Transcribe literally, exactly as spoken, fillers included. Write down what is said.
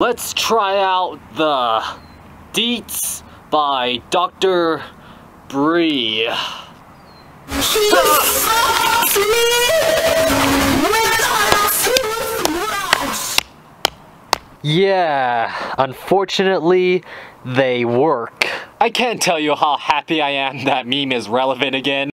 Let's try out the Deats by Doctor Bree. Yeah, unfortunately, they work. I can't tell you how happy I am that meme is relevant again.